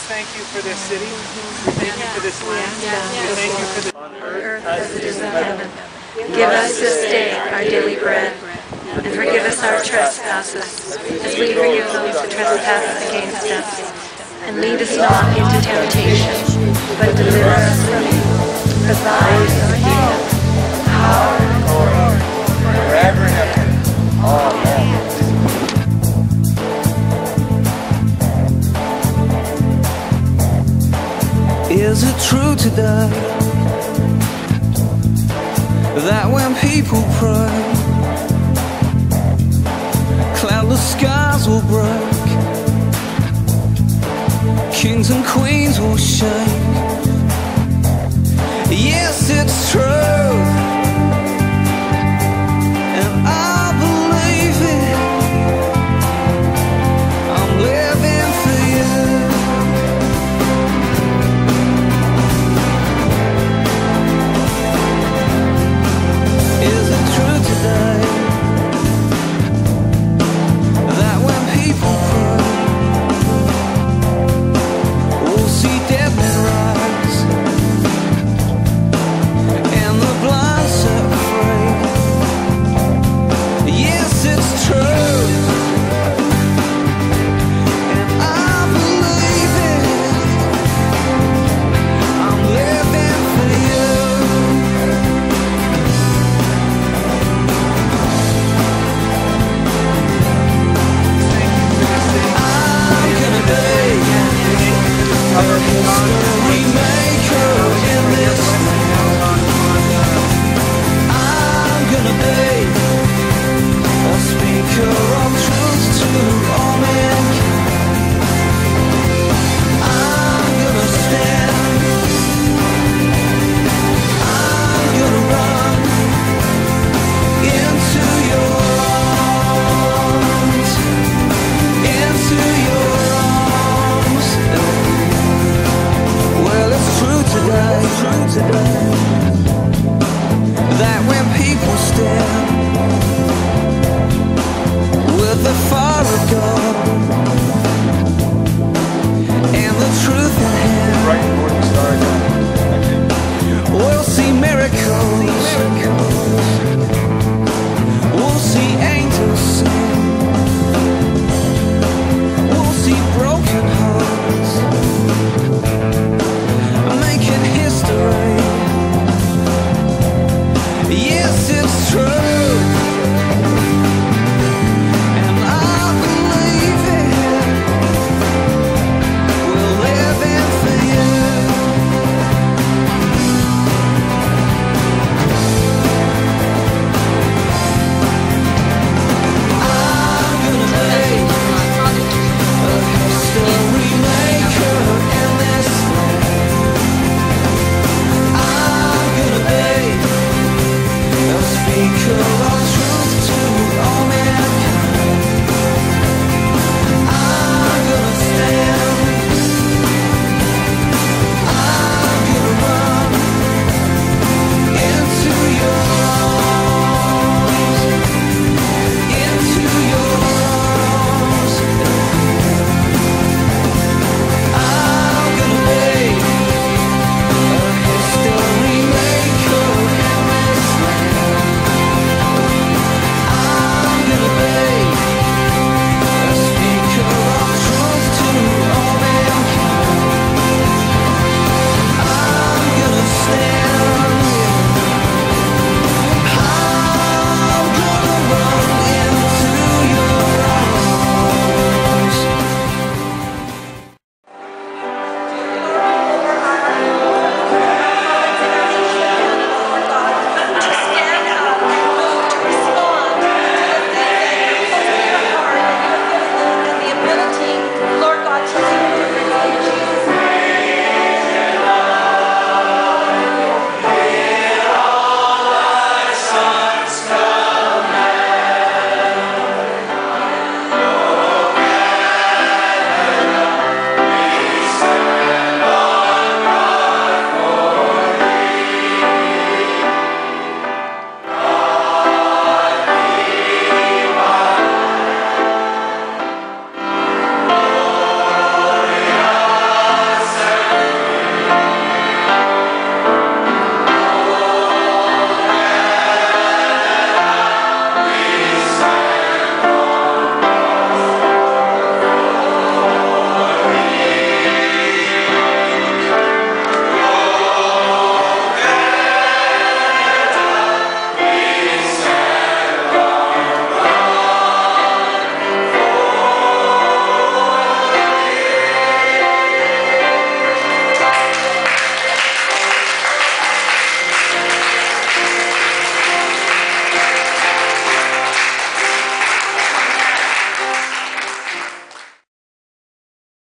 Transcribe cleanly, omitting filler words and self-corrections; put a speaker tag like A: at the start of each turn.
A: thank you for this city. We thank you for this land. We thank you for this on earth as it is in heaven.
B: Give us this day our daily bread, and forgive us our trespasses, as we forgive those who trespass against us. And lead us not into temptation, but deliver us from evil. For thine is the kingdom, power, and glory, forever and ever. Amen.
C: Is it true today that when people pray, cloudless skies will break, kings and queens will shake? Yes, it's true.